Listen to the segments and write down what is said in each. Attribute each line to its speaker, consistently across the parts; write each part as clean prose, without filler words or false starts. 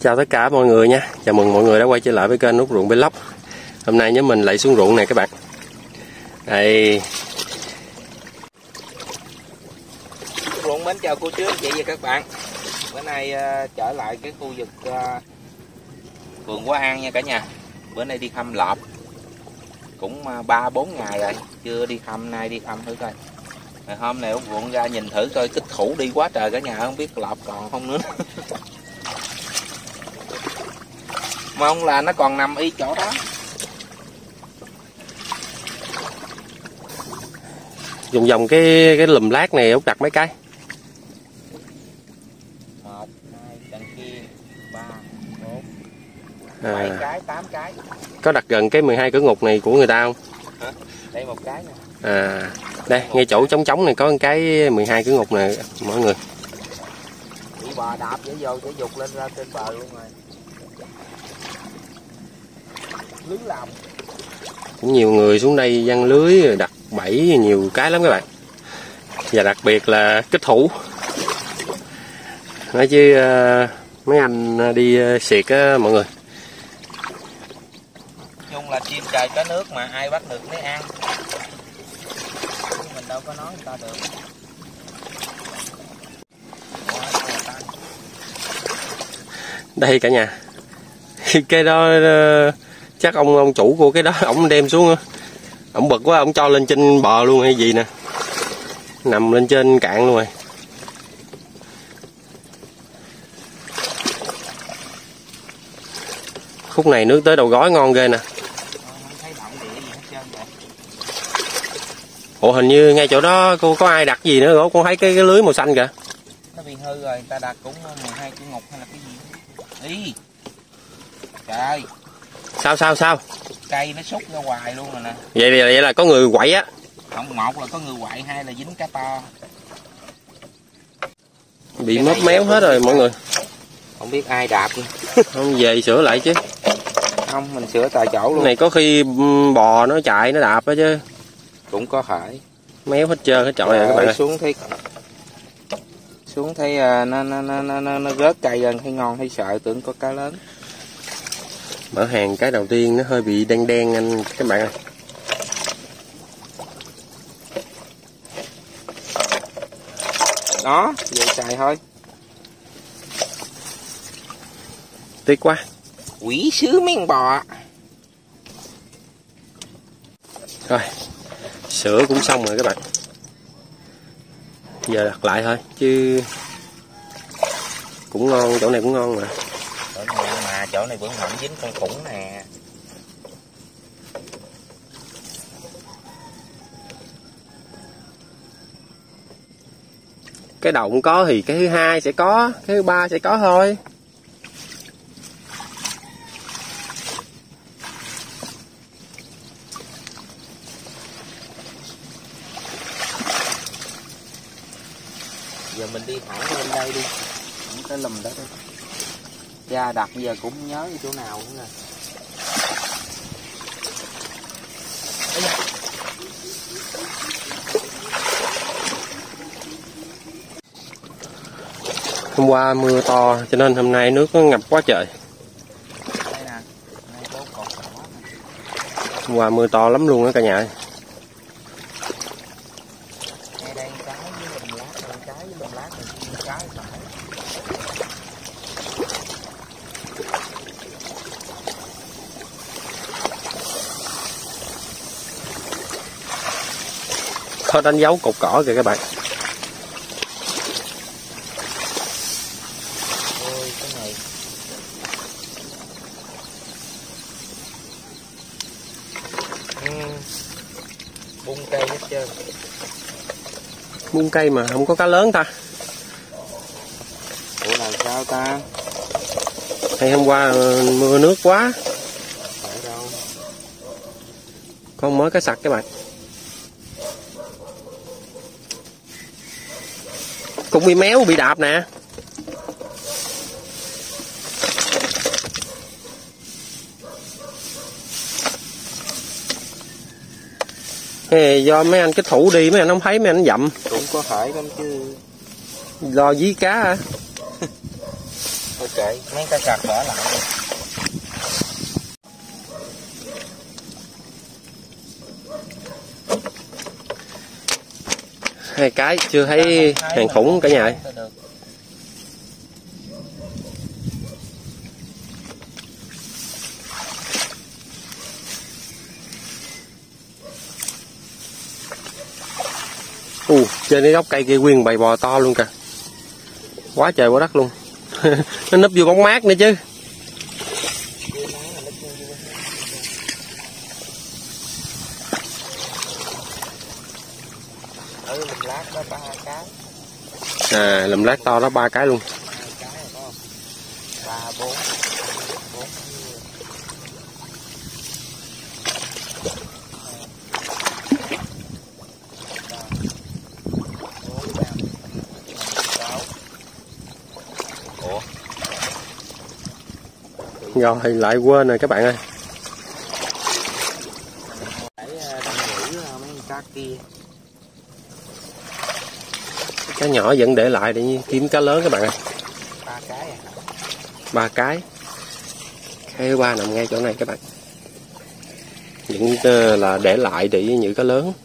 Speaker 1: Chào tất cả mọi người nha. Chào mừng mọi người đã quay trở lại với kênh Út Ruộng Vlog. Hôm nay nhóm mình lại xuống ruộng này các bạn. Đây.
Speaker 2: Ruộng mến chào cô chú anh chị và các bạn. Bữa nay trở lại cái khu vực vườn Quá An nha cả nhà. Bữa nay đi thăm lợp. Cũng 3-4 ngày rồi, chưa đi thăm, nay đi thăm thử coi. Rồi hôm nay Út Ruộng ra nhìn thử coi kích thủ đi quá trời cả nhà, không biết lợp còn không nữa. Mong là nó còn nằm y chỗ đó.
Speaker 1: Vòng cái lùm lát này Út đặt mấy cái?
Speaker 2: 1, 2, đằng kia 3, 4, 7 cái, 8 cái.
Speaker 1: Có đặt gần cái 12 cửa ngục này của người ta không?
Speaker 2: Hả? Đây một cái nè.
Speaker 1: Đây, ngay chỗ trống này có một cái 12 cửa ngục này mọi người.
Speaker 2: Bị bò đạp dễ vô dễ dục lên ra trên bờ luôn rồi. Lưới lòng.
Speaker 1: Cũng nhiều người xuống đây giăng lưới đặt bẫy nhiều cái lắm các bạn. Và đặc biệt là kích thủ. Nói chứ mấy anh đi xiệt á mọi người.
Speaker 2: Chung là chim trời có nước mà ai bắt được mới ăn. Mình đâu có nói người ta được.
Speaker 1: Đây cả nhà. Cái đó chắc ông chủ của cái đó ổng đem xuống, ổng bực quá ổng cho lên trên bờ luôn hay gì nè, nằm lên trên cạn luôn rồi. Khúc này nước tới đầu gối ngon ghê nè. Ủa hình như ngay chỗ đó cô có ai đặt gì nữa rồi, con thấy cái lưới màu xanh kìa.
Speaker 2: Nó bị hư rồi, người ta đặt cũng 12 cửa ngục hay là cái gì. Ý. Trời ơi.
Speaker 1: Sao?
Speaker 2: Cây nó xúc ra hoài luôn rồi nè.
Speaker 1: Vậy là có người quậy á.
Speaker 2: Không, một là có người quậy, hai là dính cá to.
Speaker 1: Bị móp méo hết rồi mọi người.
Speaker 2: Không biết ai đạp nữa.
Speaker 1: Không về sửa lại chứ.
Speaker 2: Không, mình sửa tại chỗ luôn.
Speaker 1: Này có khi bò nó chạy nó đạp á chứ.
Speaker 2: Cũng có phải.
Speaker 1: Méo hết trơn hết trọi rồi các bạn ơi.
Speaker 2: Xuống thấy nó rớt cây lên, thấy ngon thấy sợ, tưởng có cá lớn.
Speaker 1: Mở hàng cái đầu tiên nó hơi bị đen anh các bạn ơi.
Speaker 2: Đó, vậy xài thôi.
Speaker 1: Tiếc quá.
Speaker 2: Quỷ sứ mấy con bò.
Speaker 1: Rồi, sữa cũng xong rồi các bạn. Giờ đặt lại thôi chứ cũng ngon, chỗ này cũng ngon mà.
Speaker 2: Chỗ này vẫn hẳn dính con khủng nè.
Speaker 1: Cái đầu không có thì cái thứ hai sẽ có, cái thứ ba sẽ có thôi.
Speaker 2: Giờ mình đi thẳng lên đây đi. Không cái lùm đó đi. Cha đặt giờ cũng nhớ chỗ nào nữa nè.
Speaker 1: Hôm qua mưa to cho nên hôm nay nước nó ngập quá trời.
Speaker 2: Đây nè.
Speaker 1: Hôm qua mưa to lắm luôn á cả nhà ơi.
Speaker 2: Đây trái với lùm lát, trái với lùm lát, trái phải.
Speaker 1: Có đánh dấu cột cỏ kìa các bạn.
Speaker 2: Ôi cái này. Bung cây hết trơn.
Speaker 1: Bung cây mà không có cá lớn ta.
Speaker 2: Ủa làm sao ta?
Speaker 1: Hay hôm qua mưa nước quá.
Speaker 2: Phải đâu.
Speaker 1: Con mới cá sặc các bạn. Cũng bị méo bị đạp nè. Do mấy anh cái thủ đi mấy anh không thấy mấy anh dậm.
Speaker 2: Cũng có phải lắm chứ.
Speaker 1: Do dí cá hả?
Speaker 2: thôi kệ, mấy cá sặc bỏ lại đi.
Speaker 1: Hai cái chưa thấy hàng khủng cả nhà ơi. Trên cái gốc cây kia nguyên bầy bò to luôn kìa, quá trời quá đất luôn. Nó núp vô bóng mát nữa chứ. Lùm lát to đó 3 cái luôn.
Speaker 2: 3, 4.
Speaker 1: Rồi lại quên rồi các bạn ơi. Cá nhỏ vẫn để lại để kiếm cá lớn các bạn ơi.
Speaker 2: 3 cái à?
Speaker 1: 3 cái. Cái thứ 3 nằm ngay chỗ này các bạn. Vẫn là để lại để những cá lớn.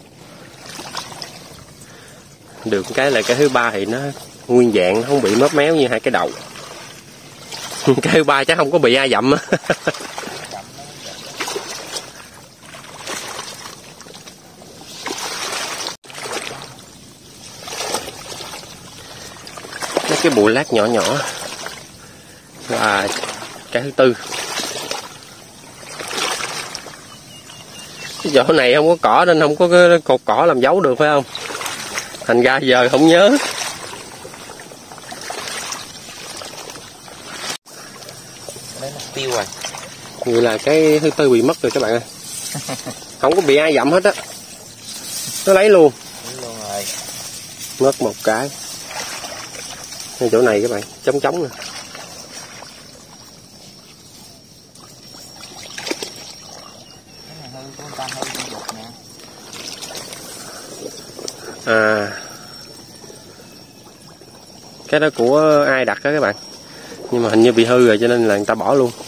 Speaker 1: Được cái là cái thứ 3 thì nó nguyên dạng, nó không bị móp méo như hai cái đầu. Cái thứ 3 chắc không có bị ai dặm á. Mấy cái bụi lát nhỏ nhỏ là cái thứ 4. Cái chỗ này không có cỏ nên không có cái cột cỏ làm dấu được phải không? Thành ra giờ không nhớ.
Speaker 2: Tiêu rồi.
Speaker 1: Vậy là cái thứ 4 bị mất rồi các bạn ơi. Không có bị ai dặm hết á. Nó lấy luôn.
Speaker 2: Rồi.
Speaker 1: Mất một cái. Ngay chỗ này các bạn, trống trống nè. Cái đó của ai đặt đó các bạn. Nhưng mà hình như bị hư rồi cho nên là người ta bỏ luôn.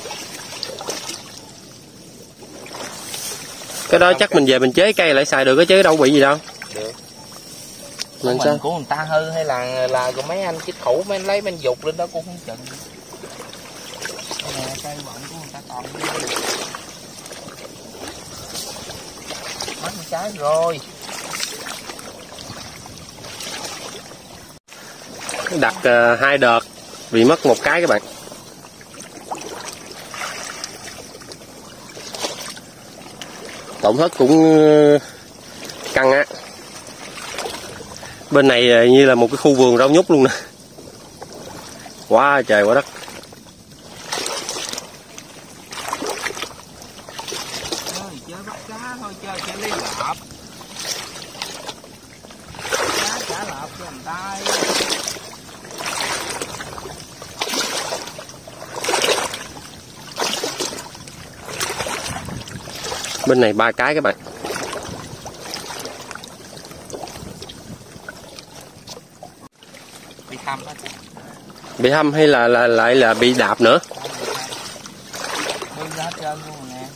Speaker 1: Cái đó chắc mình về mình chế cây lại xài được cái chứ đâu bị gì đâu.
Speaker 2: Được.
Speaker 1: Mình sao?
Speaker 2: Của người ta hư hay là mấy anh chích khủ mấy anh lấy mấy anh dục lên đó cũng không chừng. Cái này cây bận của người ta còn. Mất một cái rồi.
Speaker 1: Đặt 2 đợt bị mất một cái các bạn. Tổn thất cũng căng á. Bên này như là một cái khu vườn rau nhút luôn nè. Quá trời quá đất.
Speaker 2: Chơi bắt cá thôi, chơi lấy lợp. Cá trả lợp cho người ta.
Speaker 1: Bên này 3 cái các bạn.
Speaker 2: Bị hâm á.
Speaker 1: Bị hâm hay là lại là bị đạp nữa?
Speaker 2: Bưng ra hết trơn luôn rồi nè.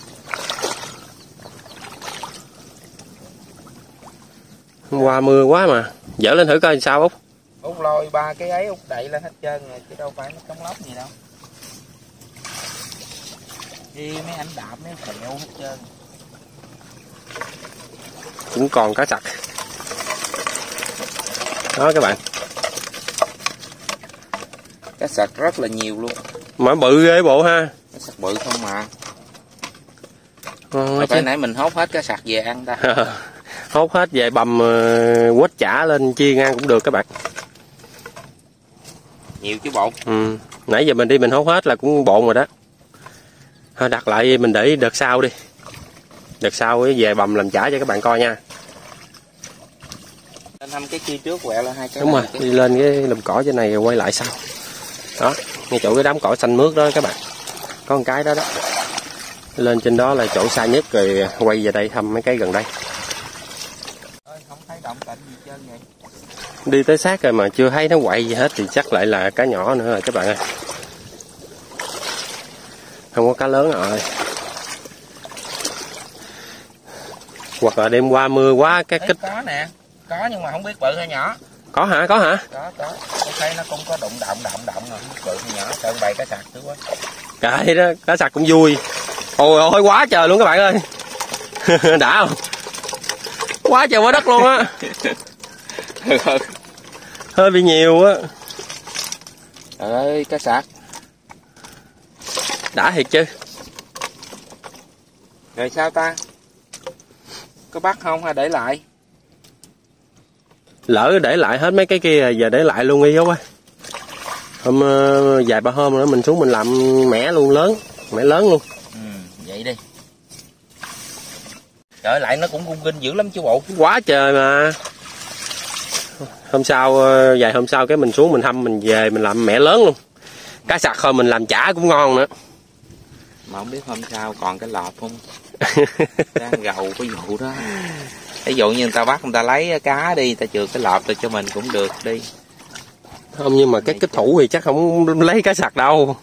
Speaker 1: Hôm qua mưa quá mà. Dỡ lên thử coi sao Út.
Speaker 2: Út lôi 3 cái ấy Út đậy lên hết trơn rồi chứ đâu phải nó cống lóc gì đâu. Đi mấy anh đạp mấy kẹo hết trơn.
Speaker 1: Cũng còn cá sặc. Đó các bạn.
Speaker 2: Cá sặc rất là nhiều luôn.
Speaker 1: Mà bự ghê bộ ha.
Speaker 2: Cá sặc bự không mà.
Speaker 1: Phải
Speaker 2: chứ nãy mình hốt hết cá sặc về ăn ta.
Speaker 1: Hốt hết về bầm quết chả lên chiên ăn cũng được các bạn.
Speaker 2: Nhiều chứ bộn.
Speaker 1: Nãy giờ mình đi mình hốt hết là cũng bộn rồi đó. Thôi đặt lại mình để đợt sau đi. Đợt sau về bầm làm chả cho các bạn coi nha.
Speaker 2: Lên 5 cái kia trước quẹo là 2 cái.
Speaker 1: Đúng rồi, đi lên cái lùm cỏ trên này rồi quay lại sau. Đó, ngay chỗ cái đám cỏ xanh mướt đó các bạn. Có một cái đó đó. Lên trên đó là chỗ xa nhất rồi quay về đây thăm mấy cái gần đây.
Speaker 2: Không thấy động tĩnh gì trơn vậy.
Speaker 1: Đi tới sát rồi mà chưa thấy nó quậy gì hết thì chắc lại là cá nhỏ nữa rồi các bạn ơi. Không có cá lớn rồi. Hoặc là đêm qua mưa quá cái kích.
Speaker 2: Có nè, có nhưng mà không biết bự hay nhỏ.
Speaker 1: Có hả? Có hả?
Speaker 2: Có. Tôi thấy nó cũng có động rồi, không biết bự hay nhỏ, sơn bày cá sặc thứ quá.
Speaker 1: Cái đó, cá sặc cũng vui. Ôi ôi quá trời luôn các bạn ơi. Đã không? Quá trời quá đất luôn á. Hơi bị nhiều á.
Speaker 2: Trời ơi, cá sặc.
Speaker 1: Đã thiệt chứ.
Speaker 2: Rồi sao ta? Có bắt không hay để lại?
Speaker 1: Lỡ để lại hết mấy cái kia giờ để lại luôn đi dấu ơi. Hôm vài ba hôm nữa mình xuống mình làm mẻ luôn mẻ lớn luôn.
Speaker 2: Vậy đi. Trời lại nó cũng gung kinh dữ lắm chú bộ.
Speaker 1: Quá trời mà. Hôm sau vài hôm sau cái mình xuống mình hâm mình về mình làm mẻ lớn luôn. Cá sặc thôi mình làm chả cũng ngon nữa.
Speaker 2: Mà không biết hôm sau còn cái lọp không? Đang gầu cái vụ đó. Ví dụ như người ta bắt người ta lấy cá đi, người ta chừa cái lọp cho mình cũng được đi.
Speaker 1: Không, nhưng mà cái kích thủ thì chắc không lấy cá sặc đâu.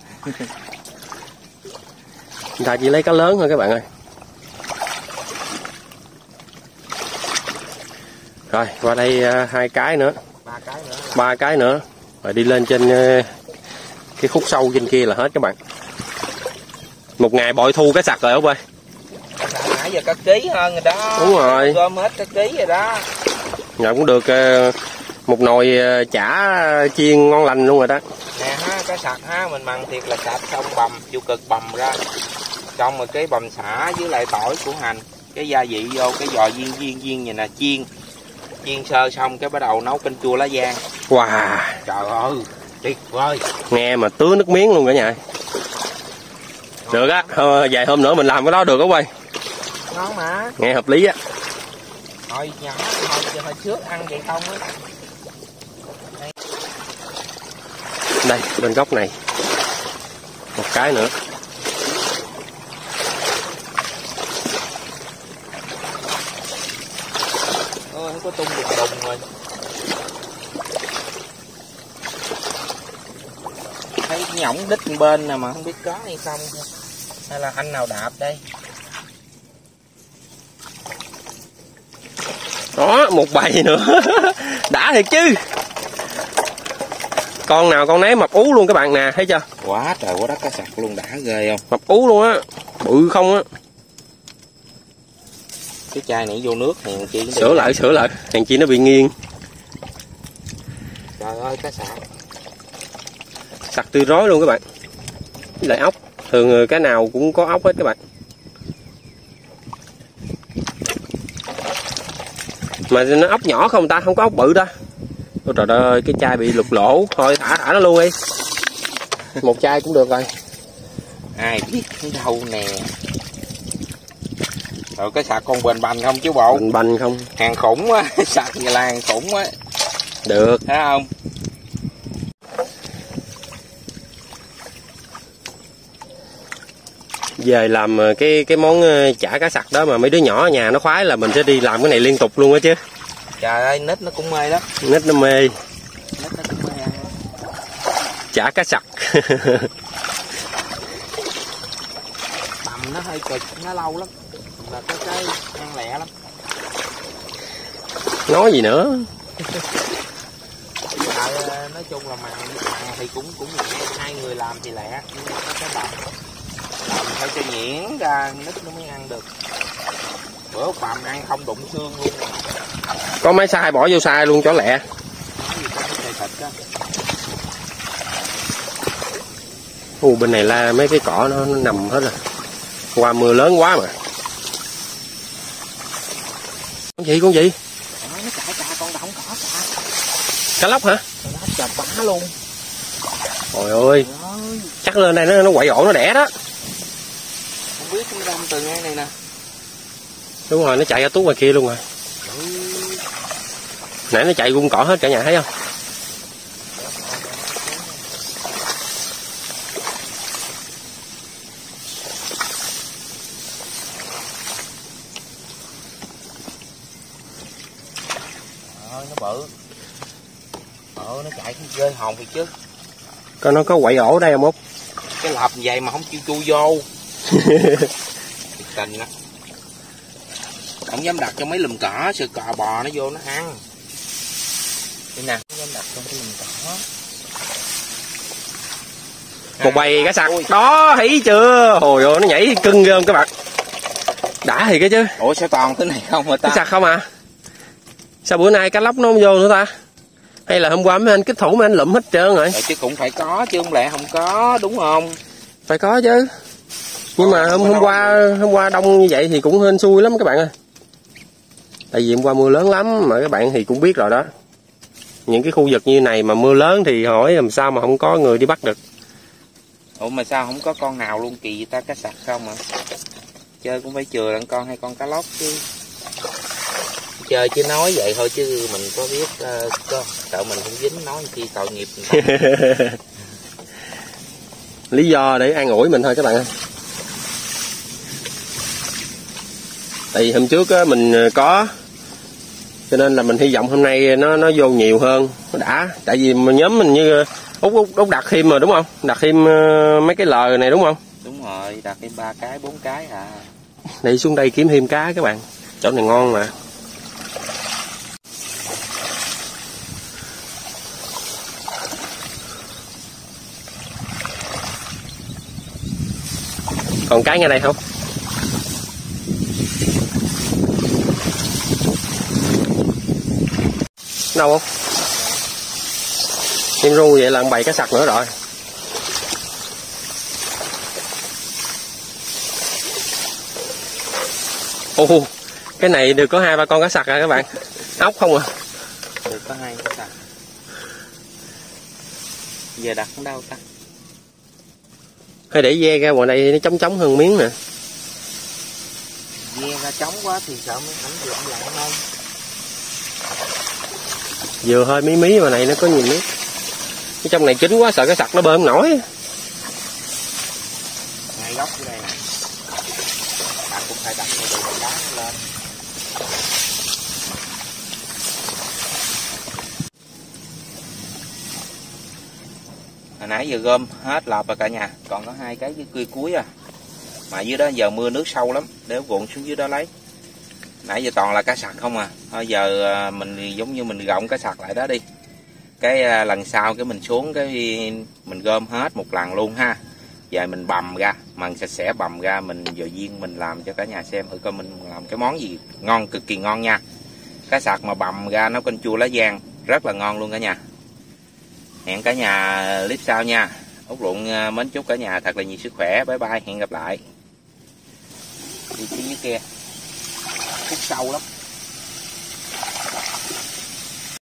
Speaker 1: Người ta chỉ lấy cá lớn thôi các bạn ơi. Rồi qua đây 2 cái nữa. 3 cái nữa. Rồi đi lên trên cái khúc sâu trên kia là hết các bạn. Một ngày bội thu cá sặc rồi không ơi.
Speaker 2: Nãy giờ cả ký hơn rồi đó.
Speaker 1: Đúng rồi.
Speaker 2: Gom hết cả ký rồi đó.
Speaker 1: Rồi cũng được một nồi chả chiên ngon lành luôn rồi đó.
Speaker 2: Nè ha, cá sặc ha, mình mặn thiệt là sạch, xong bầm, chịu cực bầm ra. Xong rồi cái bầm xả với lại tỏi củ hành, cái gia vị vô, cái giò viên vậy nè, chiên sơ xong cái bắt đầu nấu canh chua lá giang.
Speaker 1: Wow.
Speaker 2: Trời ơi, tuyệt vời.
Speaker 1: Nghe mà tứa nước miếng luôn cả nhà. Được á, vài hôm nữa mình làm cái đó được không quay?
Speaker 2: Ngon mà.
Speaker 1: Nghe hợp lý á.
Speaker 2: Hồi nhỏ, hồi trước ăn vậy không á.
Speaker 1: Đây, bên góc này. Một cái nữa.
Speaker 2: Ôi, không có tung được đùng rồi. Thấy nhõng đít bên nè mà không biết có hay không. Hay là anh nào đạp đây?
Speaker 1: Đó, một bầy nữa. Đã thiệt chứ. Con nào con nấy mập ú luôn các bạn nè, thấy chưa?
Speaker 2: Quá trời quá đất cá sặc luôn, đã ghê không?
Speaker 1: Mập ú luôn á, bự không á.
Speaker 2: Cái chai này vô nước hèn chi.
Speaker 1: Sửa lại, hèn chi nó bị nghiêng.
Speaker 2: Trời ơi, cá sặc.
Speaker 1: Sặc tươi rói luôn các bạn. Với lại ốc, thường cái nào cũng có ốc hết các bạn. Mà nó ốc nhỏ không ta, không có ốc bự ta. Ôi trời ơi, cái chai bị lục lỗ, thôi thả nó luôn đi. Một chai cũng được rồi.
Speaker 2: Ai biết đâu nè. Rồi cái sặc con bền bành không chú bộ?
Speaker 1: Bền bành không?
Speaker 2: Hàng khủng quá, sặc vậy là hàng khủng quá.
Speaker 1: Được.
Speaker 2: Thấy không?
Speaker 1: Về làm cái món chả cá sặc đó mà mấy đứa nhỏ ở nhà nó khoái là mình sẽ đi làm cái này liên tục luôn á chứ.
Speaker 2: Trời ơi, nít nó cũng mê đó.
Speaker 1: Nít nó mê.
Speaker 2: Nít nó cũng mê ăn.
Speaker 1: Chả cá sặc.
Speaker 2: Bầm nó hơi cực, nó lâu lắm. Là cái ăn lẹ lắm.
Speaker 1: Nói gì nữa.
Speaker 2: Nói chung là mặn thì cũng nhẹ, 2 người làm thì lẹ, nhưng mà nó cái bầm phải cho nhuyễn ra nít nó mới ăn được. Bữa bầm ăn không đụng xương luôn.
Speaker 1: Có mấy sai bỏ vô sai luôn cho lẹ. Bên này là mấy cái cỏ nó nằm hết rồi. Qua mưa lớn quá mà. Con gì?
Speaker 2: Nó chạy con đã không có chạy.
Speaker 1: Cá lóc hả?
Speaker 2: Cá lóc chà bá luôn.
Speaker 1: Trời ơi. Chắc lên đây nó quậy ổ nó đẻ đó.
Speaker 2: Không biết nó đâm từ ngay này nè.
Speaker 1: Đúng rồi, nó chạy ra tuốt ngoài kia luôn rồi. Nãy nó chạy gung cỏ hết cả nhà thấy không?
Speaker 2: Nó bự. Nó chạy ghê hồn thiệt chứ.
Speaker 1: Coi nó có quậy ổ đây không Út?
Speaker 2: cái lợp vậy mà không chịu chui vô. Thiệt tình á. Không dám đặt cho mấy lùm cỏ, sợ cò bò nó vô nó ăn. Đây nè, không dám đặt trong cái lùm cỏ.
Speaker 1: Một bầy cá sặc đó, thấy chưa? Hồi ơi nó nhảy cưng ghê không các bạn. Đã thì cái chứ.
Speaker 2: Ủa sao toàn cái này không mà ta?
Speaker 1: Cá sặc không à? Sao bữa nay cá lóc nó không vô nữa ta? Hay là hôm qua mấy anh kích thủ mấy anh lụm hết trơn rồi?
Speaker 2: Chứ cũng phải có chứ không lẽ không có, đúng không?
Speaker 1: Phải có chứ. Nhưng mà hôm qua đông như vậy thì cũng hên xui lắm các bạn ơi. Tại vì hôm qua mưa lớn lắm mà các bạn thì cũng biết rồi đó. Những cái khu vực như này mà mưa lớn thì hỏi làm sao mà không có người đi bắt được.
Speaker 2: Ủa mà sao không có con nào luôn, kỳ vậy ta, cá sặc không à? Chơi cũng phải chừa đàn con hay con cá lóc chứ. Chơi chứ nói vậy thôi chứ mình có biết có sợ mình không dính nói chi tội nghiệp.
Speaker 1: Lý do để an ủi mình thôi các bạn ơi. Tại vì hôm trước á, mình có cho nên là mình hy vọng hôm nay nó vô nhiều hơn, nó đã. Tại vì mà nhóm mình như Út đặt thêm mà đúng không? Đặt thêm mấy cái lờ này đúng không?
Speaker 2: Đúng rồi, đặt thêm 3 cái 4 cái à.
Speaker 1: Đi xuống đây kiếm thêm cá các bạn. Chỗ này ngon mà. Còn cái ngay đây không? Đâu không? Em ru vậy là bầy cá sặc nữa rồi. Ồ, cái này được có 2-3 con cá sặc rồi các bạn. Ốc không à?
Speaker 2: Được có 2 cá sặc. Giờ đặt ở đâu ta?
Speaker 1: Hay để ve ra ngoài đây nó trống hơn miếng nè.
Speaker 2: Ve ra trống quá thì sợ mới không được lặng không?
Speaker 1: Vừa hơi mí mà này nó có nhiều nước. Cái trong này kín quá sợ cái sặc nó bơm nổi.
Speaker 2: Ngay góc dưới đây nè. Bạn cũng phải đặt cái đồ đá nó lên. Hồi nãy giờ gom hết lọp rồi cả nhà, còn có 2 cái dưới cuối à. Mà dưới đó giờ mưa nước sâu lắm, để cuộn xuống dưới đó lấy. Nãy giờ toàn là cá sặc không à. Thôi giờ mình giống như mình gọng cá sặc lại đó đi. Cái lần sau cái mình xuống cái mình gom hết một lần luôn ha. Giờ mình bầm ra, mần sạch sẽ bầm ra, mình giờ viên mình làm cho cả nhà xem thử coi mình làm cái món gì ngon, cực kỳ ngon nha. Cá sặc mà bầm ra nấu canh chua lá giang rất là ngon luôn cả nhà. Hẹn cả nhà clip sau nha. Út Luận mến chúc cả nhà thật là nhiều sức khỏe. Bye bye, hẹn gặp lại. Đi phía dưới kia, khúc sâu lắm.